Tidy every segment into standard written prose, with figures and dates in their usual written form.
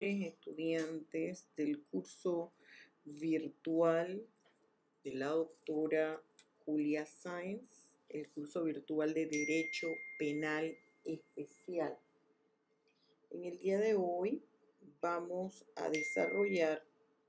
Estudiantes del curso virtual de la doctora Julia Sáenz, el curso virtual de Derecho Penal Especial. En el día de hoy vamos a desarrollar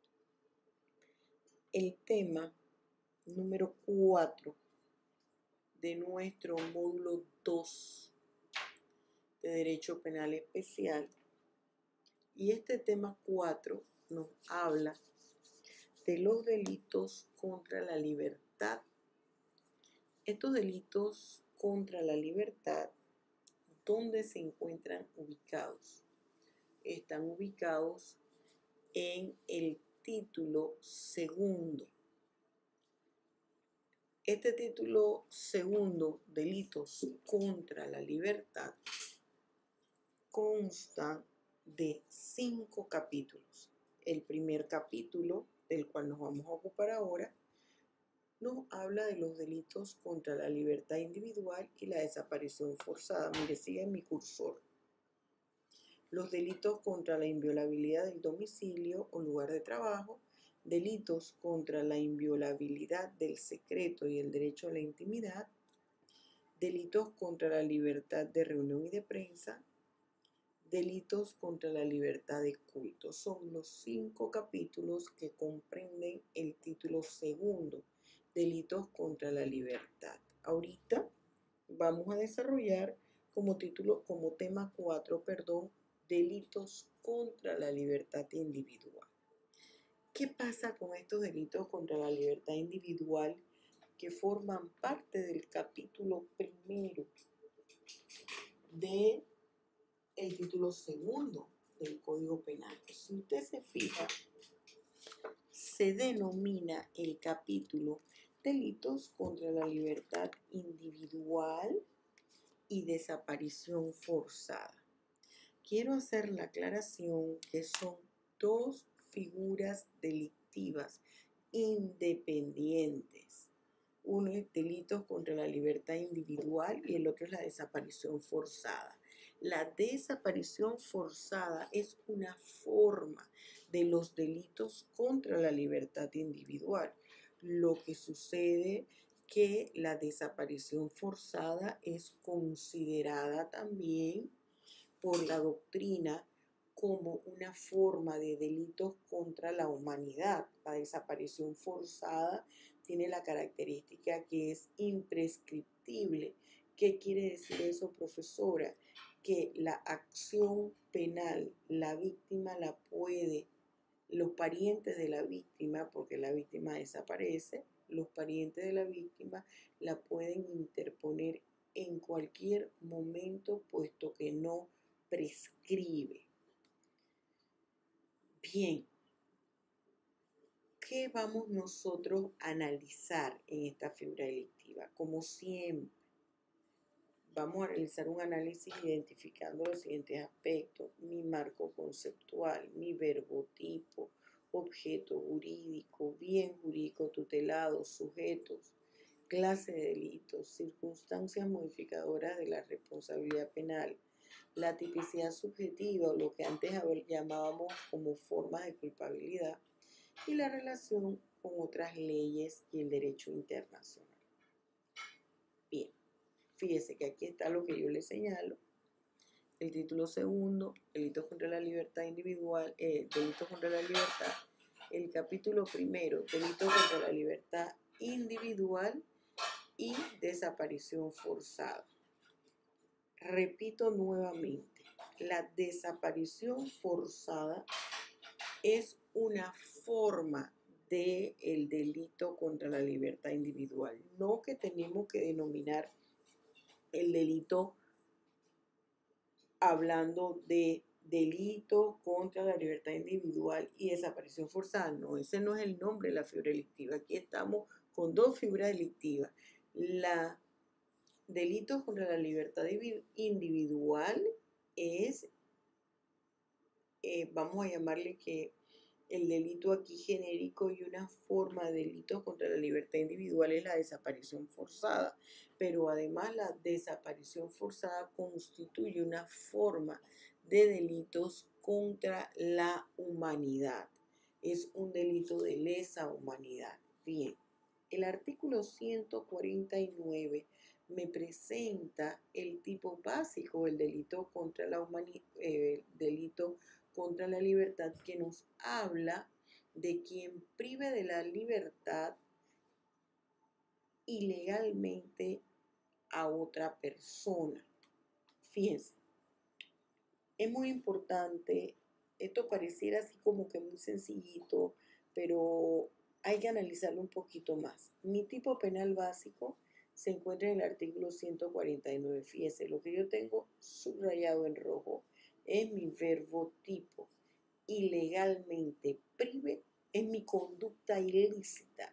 el tema número 4 de nuestro módulo 2 de Derecho Penal Especial. Y este tema 4 nos habla de los delitos contra la libertad. Estos delitos contra la libertad, ¿dónde se encuentran ubicados? Están ubicados en el título segundo. Este título segundo, delitos contra la libertad, consta de 5 capítulos. El primer capítulo, del cual nos vamos a ocupar ahora, nos habla de los delitos contra la libertad individual y la desaparición forzada. Mire, sigue mi cursor. Los delitos contra la inviolabilidad del domicilio o lugar de trabajo, delitos contra la inviolabilidad del secreto y el derecho a la intimidad, delitos contra la libertad de reunión y de prensa, delitos contra la libertad de culto. Son los 5 capítulos que comprenden el título segundo, delitos contra la libertad. Ahorita vamos a desarrollar como tema 4, delitos contra la libertad individual. ¿Qué pasa con estos delitos contra la libertad individual que forman parte del capítulo primero de el título segundo del Código Penal? Si usted se fija, se denomina el capítulo delitos contra la libertad individual y desaparición forzada. Quiero hacer la aclaración que son 2 figuras delictivas independientes. Uno es delitos contra la libertad individual y el otro es la desaparición forzada. La desaparición forzada es una forma de los delitos contra la libertad individual. Lo que sucede que la desaparición forzada es considerada también por la doctrina como una forma de delitos contra la humanidad. La desaparición forzada tiene la característica que es imprescriptible. ¿Qué quiere decir eso, profesora? Que la acción penal, la víctima la puede, los parientes de la víctima, porque la víctima desaparece, los parientes de la víctima la pueden interponer en cualquier momento, puesto que no prescribe. Bien, ¿qué vamos nosotros a analizar en esta figura delictiva? Como siempre, vamos a realizar un análisis identificando los siguientes aspectos: mi marco conceptual, mi verbotipo, objeto jurídico, bien jurídico tutelado, sujetos, clase de delitos, circunstancias modificadoras de la responsabilidad penal, la tipicidad subjetiva, o lo que antes llamábamos como formas de culpabilidad, y la relación con otras leyes y el derecho internacional. Bien, fíjese que aquí está lo que yo le señalo. El título segundo, delitos contra la libertad individual, delitos contra la libertad. El capítulo primero, delitos contra la libertad individual y desaparición forzada. Repito nuevamente, la desaparición forzada es una forma del delito contra la libertad individual. No que tenemos que denominar el delito hablando de delito contra la libertad individual y desaparición forzada. No, ese no es el nombre de la figura delictiva. Aquí estamos con 2 figuras delictivas. La delitos contra la libertad individual es, vamos a llamarle que el delito aquí genérico, y una forma de delitos contra la libertad individual es la desaparición forzada. Pero además la desaparición forzada constituye una forma de delitos contra la humanidad. Es un delito de lesa humanidad. Bien, el artículo 149 me presenta el tipo básico del delito contra la delito contra la libertad, que nos habla de quien prive de la libertad ilegalmente a otra persona. Fíjense, es muy importante, esto pareciera así como que muy sencillito, pero hay que analizarlo un poquito más. Mi tipo penal básico se encuentra en el artículo 149. Fíjense, lo que yo tengo subrayado en rojo es mi verbo tipo. Ilegalmente prive es mi conducta ilícita,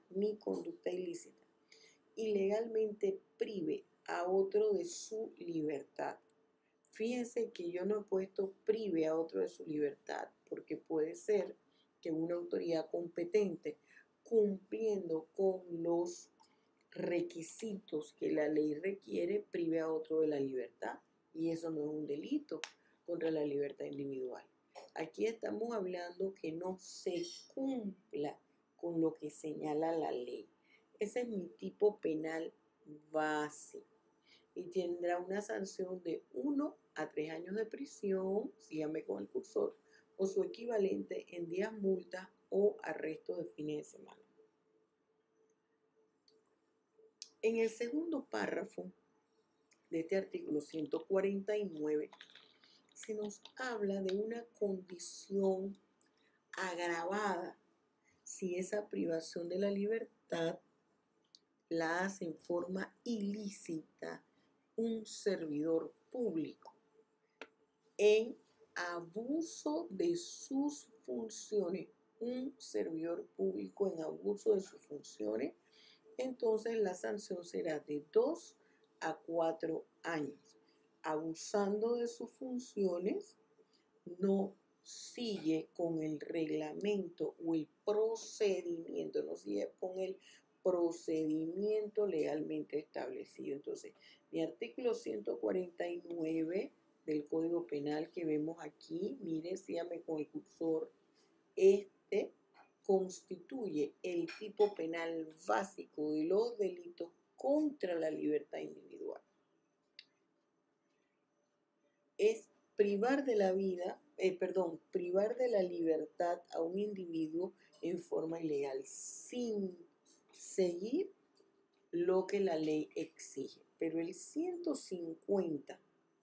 ilegalmente prive a otro de su libertad. Fíjense que yo no he puesto prive a otro de su libertad, porque puede ser que una autoridad competente, cumpliendo con los requisitos que la ley requiere, prive a otro de la libertad, y eso no es un delito contra la libertad individual. Aquí estamos hablando que no se cumpla con lo que señala la ley. Ese es mi tipo penal básico y tendrá una sanción de 1 a 3 años de prisión, síganme con el cursor, o su equivalente en días multa o arresto de fines de semana. En el segundo párrafo de este artículo 149 se nos habla de una condición agravada si esa privación de la libertad la hace en forma ilícita un servidor público en abuso de sus funciones, un servidor público en abuso de sus funciones, entonces la sanción será de 2 a 4 años. Abusando de sus funciones, no sigue con el reglamento o el procedimiento, no sigue con el procedimiento legalmente establecido. Entonces, mi artículo 149 del Código Penal que vemos aquí, miren, síganme con el cursor, constituye el tipo penal básico de los delitos contra la libertad individual. Es privar de la vida, privar de la libertad a un individuo en forma ilegal, sin seguir lo que la ley exige. Pero el 150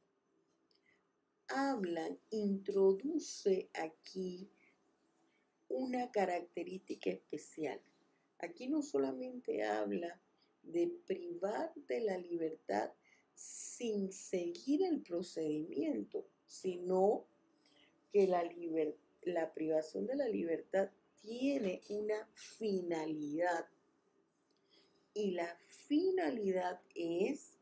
introduce aquí una característica especial. Aquí no solamente habla de privar de la libertad sin seguir el procedimiento, sino que la privación de la libertad tiene una finalidad. Y la finalidad es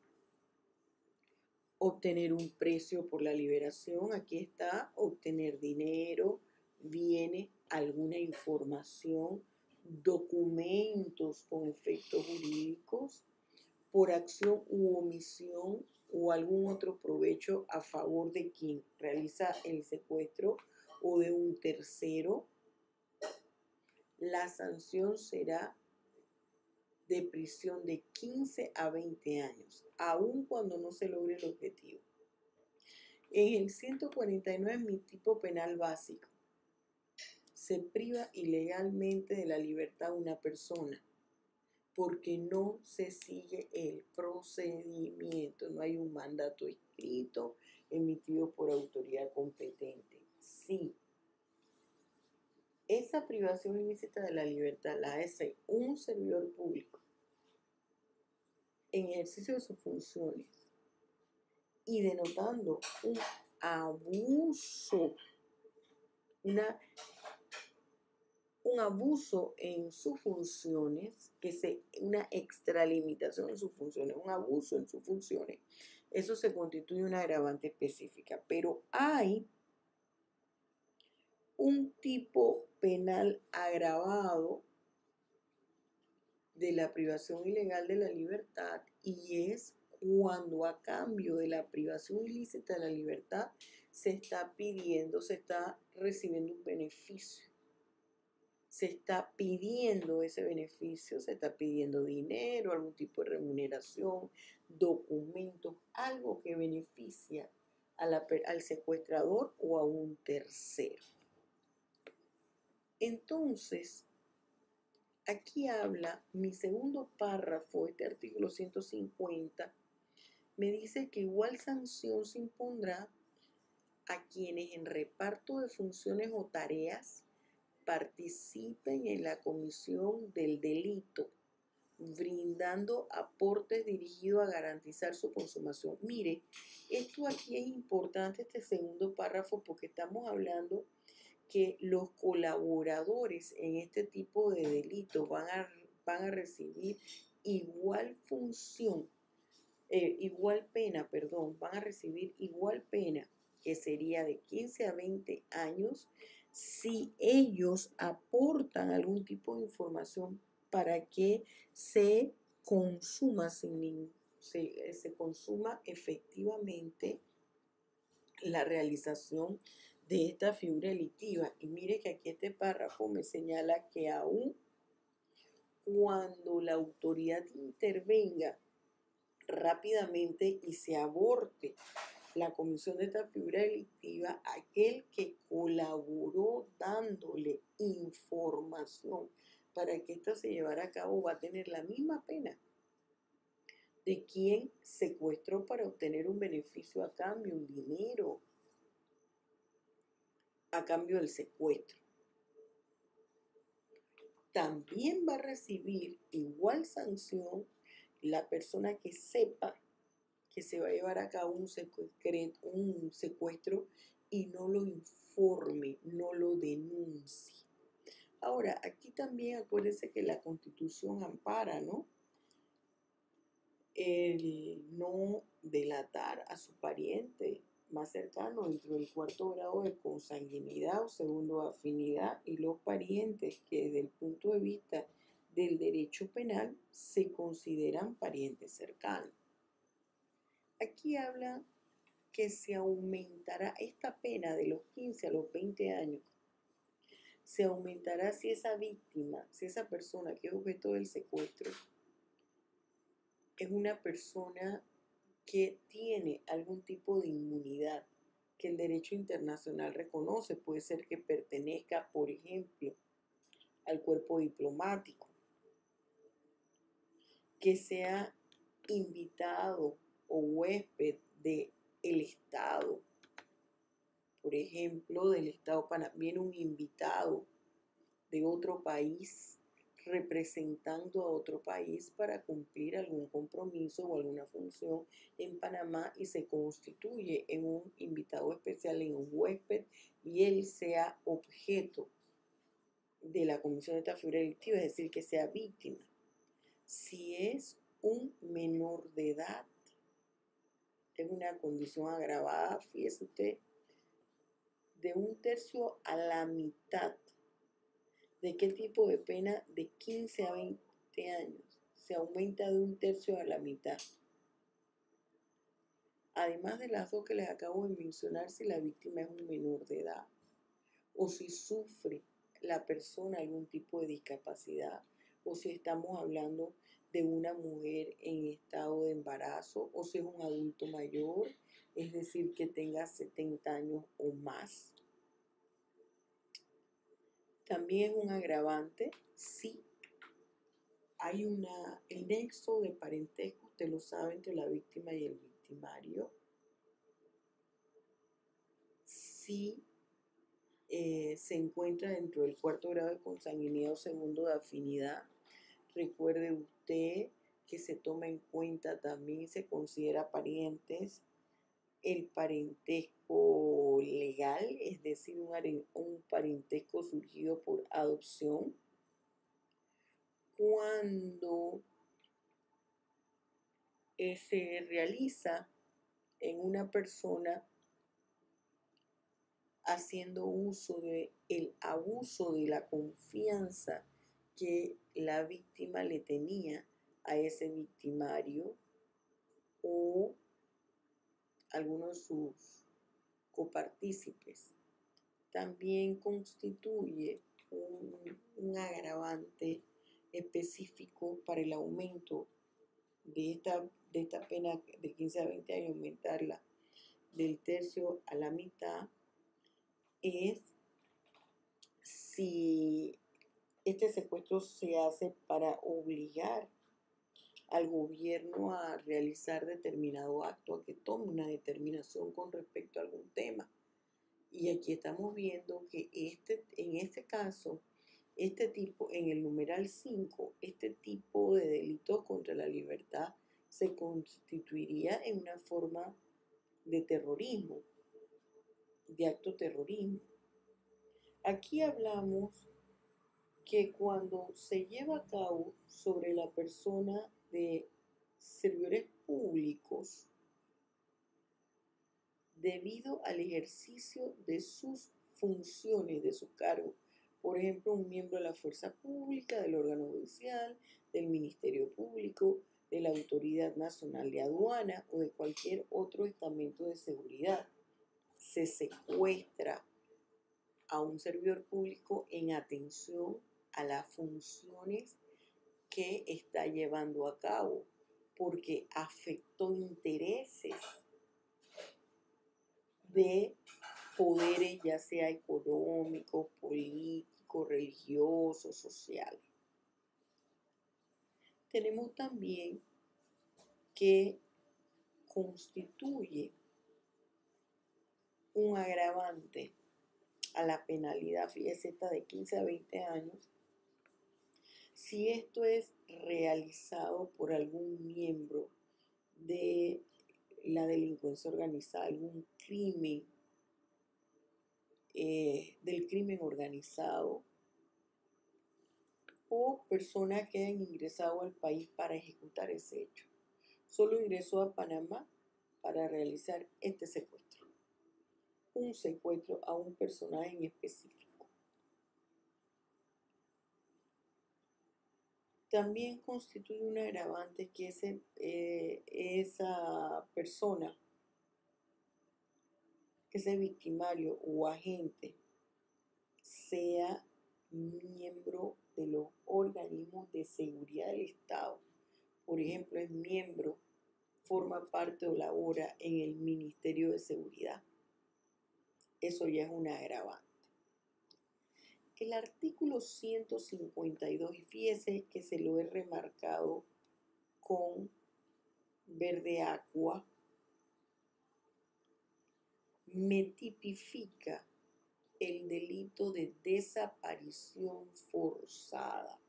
obtener un precio por la liberación. Aquí está, obtener dinero, bienes, alguna información, documentos con efectos jurídicos, por acción u omisión o algún otro provecho a favor de quien realiza el secuestro o de un tercero. La sanción será de prisión de 15 a 20 años, aun cuando no se logre el objetivo. En el 149, mi tipo penal básico, se priva ilegalmente de la libertad a una persona porque no se sigue el procedimiento, no hay un mandato escrito emitido por autoridad competente. Sí, esa privación ilícita de la libertad la hace un servidor público en ejercicio de sus funciones y denotando un abuso, un abuso en sus funciones, una extralimitación en sus funciones, un abuso en sus funciones, eso se constituye una agravante específica. Pero hay un tipo penal agravado de la privación ilegal de la libertad, y es cuando a cambio de la privación ilícita de la libertad se está pidiendo, se está recibiendo un beneficio. Se está pidiendo ese beneficio, se está pidiendo dinero, algún tipo de remuneración, documentos, algo que beneficia al secuestrador o a un tercero. Entonces, aquí habla mi segundo párrafo, este artículo 150, me dice que igual sanción se impondrá a quienes en reparto de funciones o tareas participen en la comisión del delito, brindando aportes dirigidos a garantizar su consumación. Mire, esto aquí es importante, este segundo párrafo, porque estamos hablando que los colaboradores en este tipo de delitos van a recibir igual función, van a recibir igual pena, que sería de 15 a 20 años, si ellos aportan algún tipo de información para que se consuma, se consuma efectivamente la realización de esta figura delictiva. Y mire que aquí este párrafo me señala que aún cuando la autoridad intervenga rápidamente y se aborte la comisión de esta figura delictiva, aquel que colaboró dándole información para que esto se llevara a cabo va a tener la misma pena de quien secuestró para obtener un beneficio a cambio, un dinero, a cambio del secuestro. También va a recibir igual sanción la persona que sepa que se va a llevar a cabo un secuestro y no lo informe, no lo denuncie. Ahora, aquí también acuérdense que la Constitución ampara, ¿no?, el no delatar a su pariente más cercano dentro del cuarto grado de consanguinidad o segundo de afinidad, y los parientes que desde el punto de vista del derecho penal se consideran parientes cercanos. Aquí habla que se aumentará esta pena de los 15 a los 20 años. Se aumentará si esa víctima, si esa persona que es objeto del secuestro, es una persona que tiene algún tipo de inmunidad que el derecho internacional reconoce. Puede ser que pertenezca, por ejemplo, al cuerpo diplomático, que sea invitado o huésped del Estado, por ejemplo, del Estado Panamá, viene un invitado de otro país representando a otro país para cumplir algún compromiso o alguna función en Panamá y se constituye en un invitado especial, en un huésped, y él sea objeto de la comisión de esta figura delictiva, es decir, que sea víctima. Si es un menor de edad, es una condición agravada, fíjese usted, de 1/3 a la mitad. ¿De qué tipo de pena? De 15 a 20 años. Se aumenta de 1/3 a la mitad. Además de las dos que les acabo de mencionar, si la víctima es un menor de edad o si sufre la persona algún tipo de discapacidad, o si estamos hablando de una mujer en estado de embarazo, o si es un adulto mayor, es decir, que tenga 70 años o más. También es un agravante si hay el nexo de parentesco, usted lo sabe, entre la víctima y el victimario. Si se encuentra dentro del cuarto grado de consanguinidad o segundo de afinidad. Recuerde usted que se toma en cuenta también, se considera parientes, el parentesco legal, es decir, un parentesco surgido por adopción. Cuando se realiza en una persona haciendo uso del abuso de la confianza que la víctima le tenía a ese victimario o algunos de sus copartícipes. También constituye un agravante específico para el aumento de esta pena de 15 a 20 años, aumentarla del tercio a la mitad, es si este secuestro se hace para obligar al gobierno a realizar determinado acto, a que tome una determinación con respecto a algún tema. Y aquí estamos viendo que en este caso, en el numeral 5, este tipo de delitos contra la libertad se constituiría en una forma de terrorismo, de acto terrorismo. Aquí hablamos que cuando se lleva a cabo sobre la persona de servidores públicos, debido al ejercicio de sus funciones, de su cargo, por ejemplo, un miembro de la fuerza pública, del órgano judicial, del Ministerio Público, de la Autoridad Nacional de Aduana o de cualquier otro estamento de seguridad, se secuestra a un servidor público en atención a las funciones que está llevando a cabo, porque afectó intereses de poderes, ya sea económicos, políticos, religiosos, sociales. Tenemos también que constituye un agravante a la penalidad, fíjese, esta de 15 a 20 años, si esto es realizado por algún miembro de la delincuencia organizada, algún crimen, del crimen organizado, o personas que hayan ingresado al país para ejecutar ese hecho. Solo ingresó a Panamá para realizar este secuestro. Un secuestro a un personaje en específico. También constituye un agravante que esa persona, ese victimario o agente, sea miembro de los organismos de seguridad del Estado. Por ejemplo, es miembro, forma parte o labora en el Ministerio de Seguridad. Eso ya es un agravante. El artículo 152, y fíjese que se lo he remarcado con verde agua, me tipifica el delito de desaparición forzada.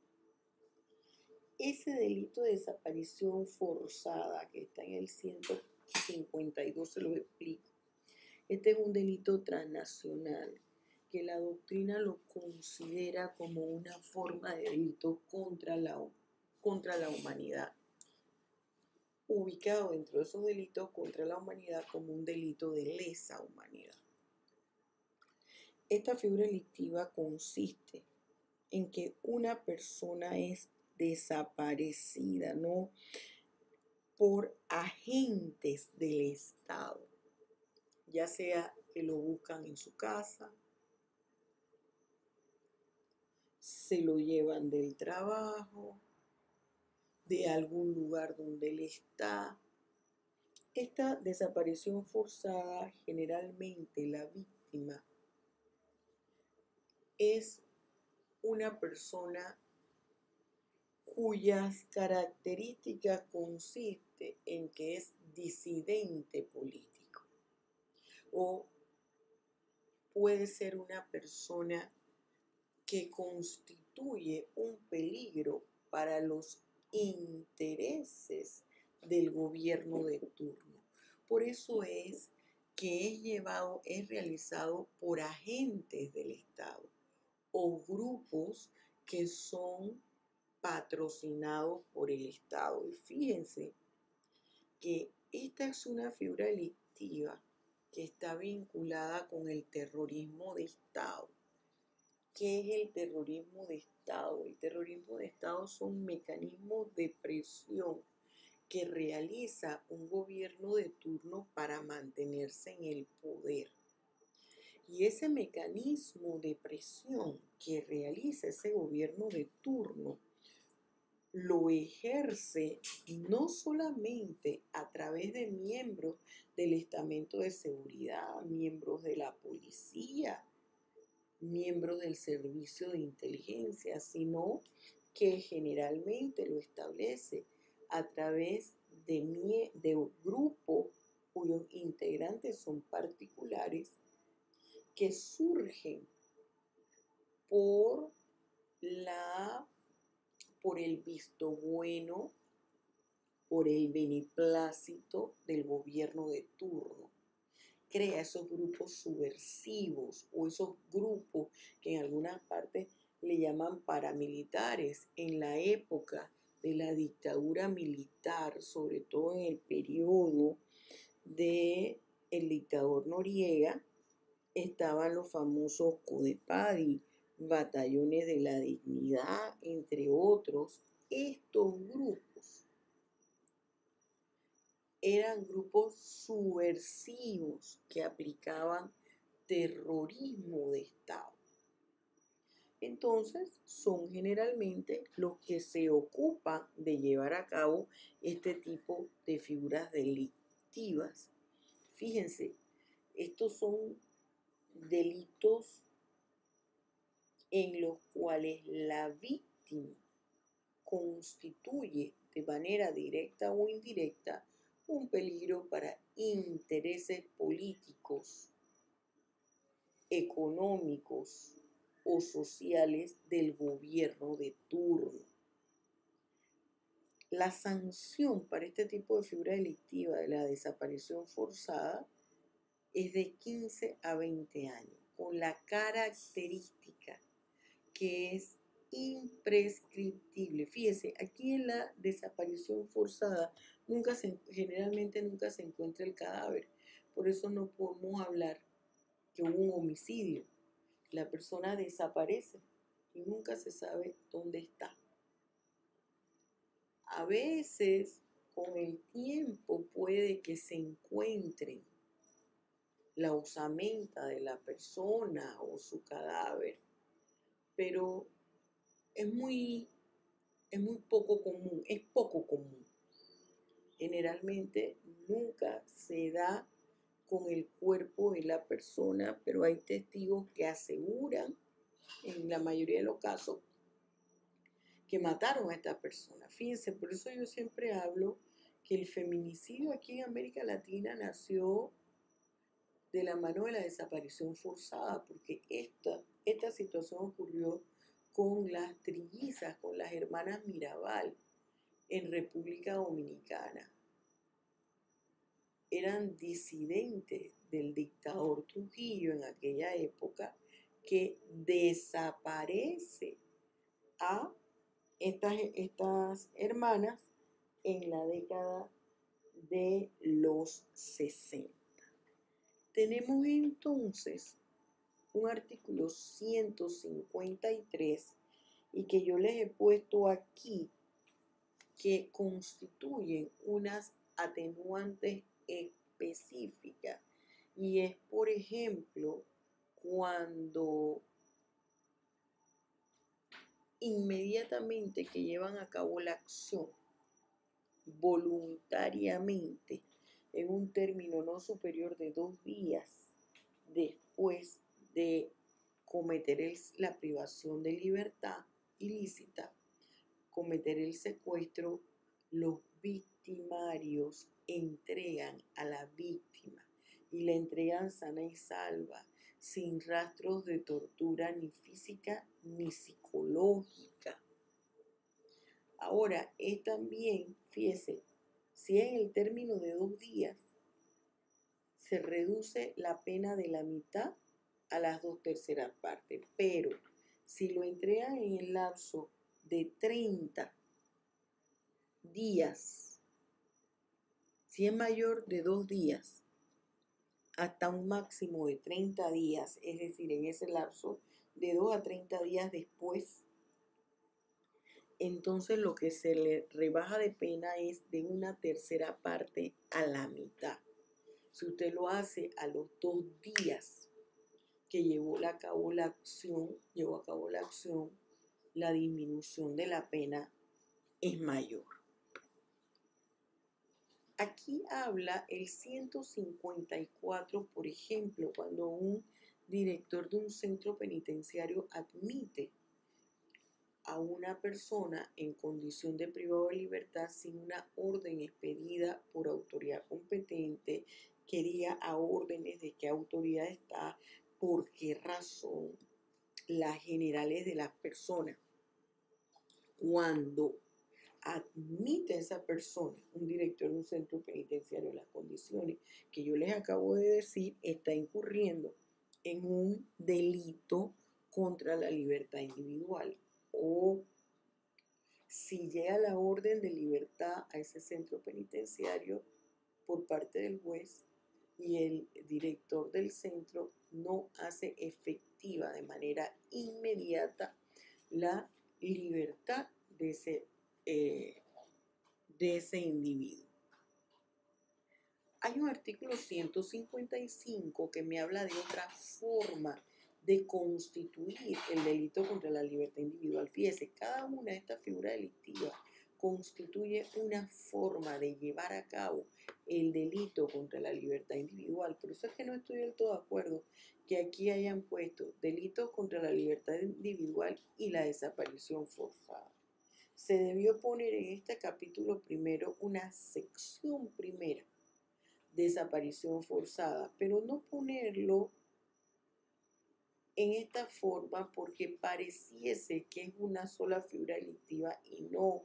Ese delito de desaparición forzada que está en el 152, se lo explico. Este es un delito transnacional que la doctrina lo considera como una forma de delito contra la humanidad, ubicado dentro de esos delitos contra la humanidad como un delito de lesa humanidad. Esta figura delictiva consiste en que una persona es desaparecida, no por agentes del Estado, ya sea que lo buscan en su casa, se lo llevan del trabajo, de algún lugar donde él está. Esta desaparición forzada, generalmente la víctima es una persona cuyas características consiste en que es disidente político, o puede ser una persona que constituye un peligro para los intereses del gobierno de turno. Por eso es que es realizado por agentes del Estado o grupos que son patrocinados por el Estado. Y fíjense que esta es una figura delictiva que está vinculada con el terrorismo de Estado. ¿Qué es el terrorismo de Estado? El terrorismo de Estado son mecanismos de presión que realiza un gobierno de turno para mantenerse en el poder. Y ese mecanismo de presión que realiza ese gobierno de turno lo ejerce no solamente a través de miembros del estamento de seguridad, miembros de la policía, miembros del servicio de inteligencia, sino que generalmente lo establece a través de grupos cuyos integrantes son particulares que surgen por el visto bueno, por el beneplácito del gobierno de turno. Crea esos grupos subversivos o esos grupos que en algunas partes le llaman paramilitares. En la época de la dictadura militar, sobre todo en el periodo del dictador Noriega, estaban los famosos CODEPADI, batallones de la dignidad, entre otros. Estos grupos eran grupos subversivos que aplicaban terrorismo de Estado. Entonces, son generalmente los que se ocupan de llevar a cabo este tipo de figuras delictivas. Fíjense, estos son delitos en los cuales la víctima constituye de manera directa o indirecta un peligro para intereses políticos, económicos o sociales del gobierno de turno. La sanción para este tipo de figura delictiva de la desaparición forzada es de 15 a 20 años, con la característica que es imprescriptible. Fíjese, aquí en la desaparición forzada generalmente nunca se encuentra el cadáver. Por eso no podemos hablar que hubo un homicidio. La persona desaparece y nunca se sabe dónde está. A veces, con el tiempo, puede que se encuentren la osamenta de la persona o su cadáver, pero es muy poco común, es poco común. Generalmente nunca se da con el cuerpo de la persona, pero hay testigos que aseguran, en la mayoría de los casos, que mataron a esta persona. Fíjense, por eso yo siempre hablo que el feminicidio aquí en América Latina nació de la mano de la desaparición forzada, porque esta situación ocurrió con las trillizas, con las hermanas Mirabal en República Dominicana. Eran disidentes del dictador Trujillo en aquella época, que desaparece a estas hermanas en la década de los 60. Tenemos entonces un artículo 153 y que yo les he puesto aquí, que constituyen unas atenuantes específicas, y es, por ejemplo, cuando inmediatamente que llevan a cabo la acción voluntariamente en un término no superior de 2 días después de cometer la privación de libertad ilícita, cometer el secuestro, los victimarios entregan a la víctima y la entregan sana y salva, sin rastros de tortura ni física ni psicológica. Ahora, es también, fíjese, si en el término de 2 días se reduce la pena de la mitad a las 2/3 partes, pero si lo entregan en el lapso de 30 días, si es mayor de 2 días, hasta un máximo de 30 días, es decir, en ese lapso de 2 a 30 días después entonces lo que se le rebaja de pena es de una tercera parte a la mitad. Si usted lo hace a los 2 días que llevó a cabo la acción, la disminución de la pena es mayor. Aquí habla el 154, por ejemplo, cuando un director de un centro penitenciario admite a una persona en condición de privado de libertad sin una orden expedida por autoridad competente, que diga a órdenes de qué autoridad está, por qué razón, las generales de las personas. Cuando admite a esa persona, un director de un centro penitenciario, las condiciones que yo les acabo de decir, está incurriendo en un delito contra la libertad individual. O si llega la orden de libertad a ese centro penitenciario por parte del juez y el director del centro no hace efectiva de manera inmediata la libertad de ese individuo. Hay un artículo 155 que me habla de otra forma de constituir el delito contra la libertad individual. Fíjese, cada una de estas figuras delictivas constituye una forma de llevar a cabo el delito contra la libertad individual. Por eso es que no estoy del todo de acuerdo que aquí hayan puesto delitos contra la libertad individual y la desaparición forzada. Se debió poner en este capítulo primero una sección primera, desaparición forzada, pero no ponerlo en esta forma porque pareciese que es una sola figura delictiva y no.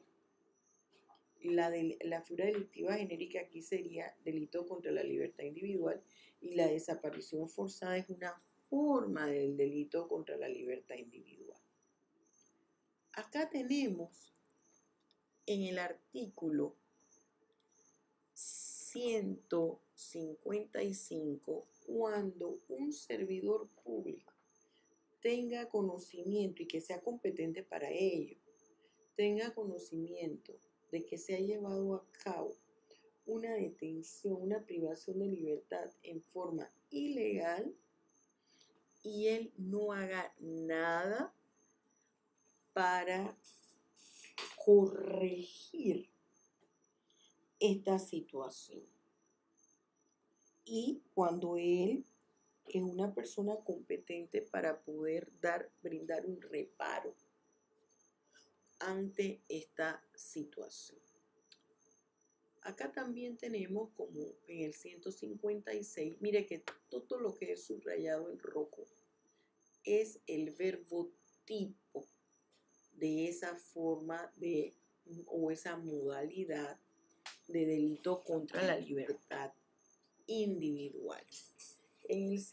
La figura delictiva genérica aquí sería delito contra la libertad individual y la desaparición forzada es una forma del delito contra la libertad individual. Acá tenemos en el artículo 155, cuando un servidor público tenga conocimiento y que sea competente para ello, tenga conocimiento de que se ha llevado a cabo una detención, una privación de libertad en forma ilegal y él no haga nada para corregir esta situación. Y cuando él es una persona competente para poder brindar un reparo ante esta situación. Acá también tenemos, como en el 156, mire que todo lo que es subrayado en rojo es el verbo tipo de esa forma o esa modalidad de delito contra la libertad individual. En el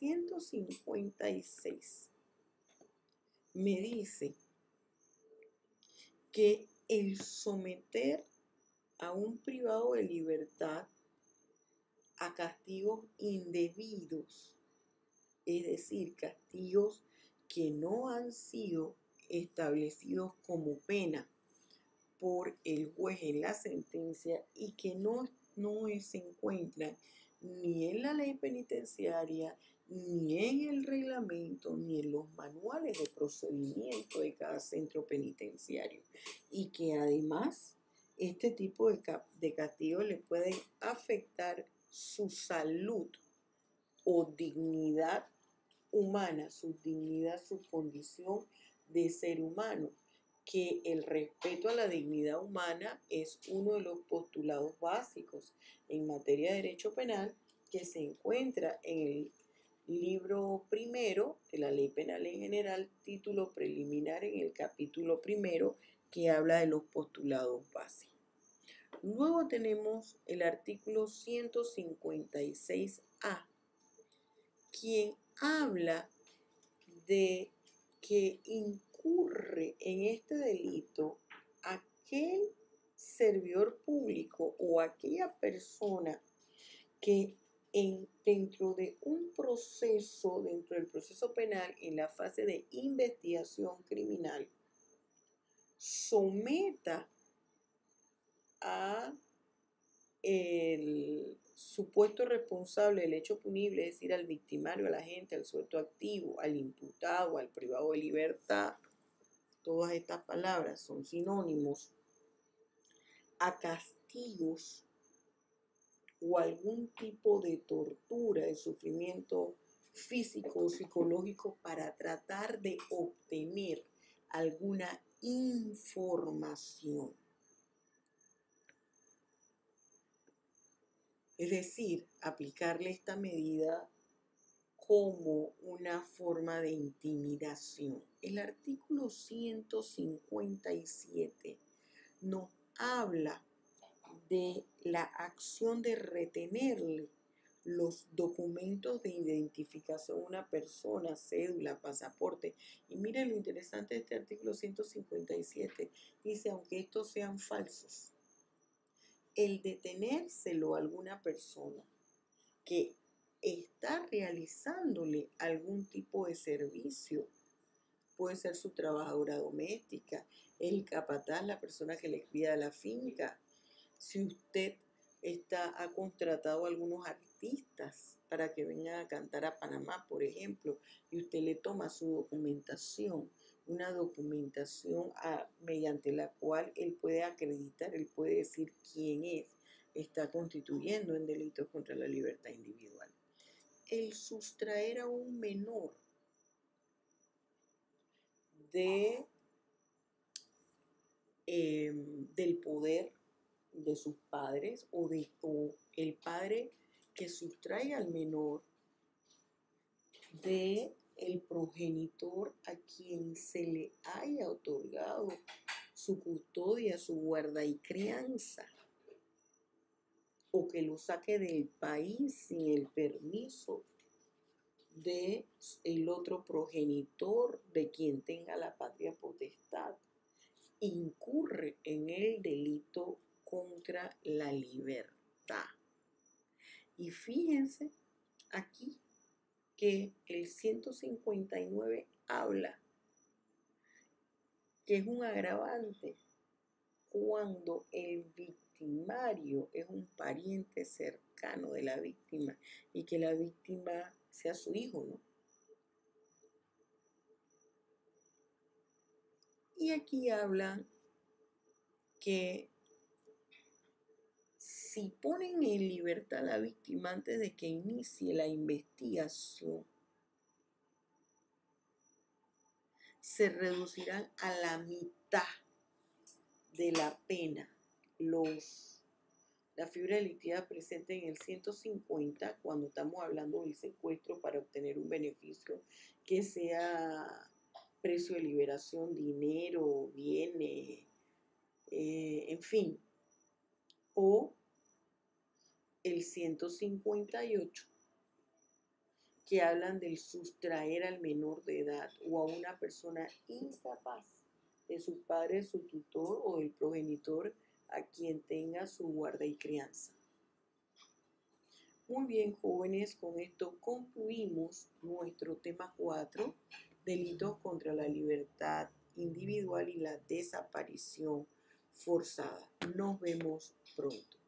156 me dice que el someter a un privado de libertad a castigos indebidos, es decir, castigos que no han sido establecidos como pena por el juez en la sentencia y que no se encuentran ni en la ley penitenciaria, ni en el reglamento, ni en los manuales de procedimiento de cada centro penitenciario, y que además este tipo de castigos le pueden afectar su salud o dignidad humana, su dignidad, su condición de ser humano, que el respeto a la dignidad humana es uno de los postulados básicos en materia de derecho penal que se encuentra en el libro primero de la Ley Penal en General, título preliminar en el capítulo primero, que habla de los postulados básicos. Luego tenemos el artículo 156A, quien habla de que incurre en este delito aquel servidor público o aquella persona que dentro del proceso penal, en la fase de investigación criminal, someta a el supuesto responsable del hecho punible, es decir, al victimario, al agente, al sujeto activo, al imputado, al privado de libertad, todas estas palabras son sinónimos, a castigos o algún tipo de tortura, de sufrimiento físico o psicológico para tratar de obtener alguna información. Es decir, aplicarle esta medida como una forma de intimidación. El artículo 157 nos habla de la acción de retenerle los documentos de identificación a una persona, cédula, pasaporte. Y miren lo interesante de este artículo 157. Dice, aunque estos sean falsos, el detenérselo a alguna persona que está realizándole algún tipo de servicio, puede ser su trabajadora doméstica, el capataz, la persona que le cuida la finca. Si usted ha contratado a algunos artistas para que vengan a cantar a Panamá, por ejemplo, y usted le toma su documentación, una documentación mediante la cual él puede acreditar, él puede decir quién es, está constituyendo en delitos contra la libertad individual. El sustraer a un menor del poder de sus padres o el padre que sustrae al menor de el progenitor a quien se le haya otorgado su custodia, su guarda y crianza, o que lo saque del país sin el permiso de el otro progenitor de quien tenga la patria potestad, incurre en el delito contra la libertad. Y fíjense aquí que el 159 habla que es un agravante cuando el victimario es un pariente cercano de la víctima y que la víctima sea su hijo, ¿no? Y aquí hablan que si ponen en libertad a la víctima antes de que inicie la investigación, se reducirán a la mitad de la pena la figura delictiva presente en el 150 cuando estamos hablando del secuestro para obtener un beneficio que sea precio de liberación, dinero, bienes, en fin, o el 158 que hablan del sustraer al menor de edad o a una persona incapaz de su padre, su tutor o del progenitor a quien tenga su guarda y crianza. Muy bien, jóvenes, con esto concluimos nuestro tema 4, delitos contra la libertad individual y la desaparición forzada. Nos vemos pronto.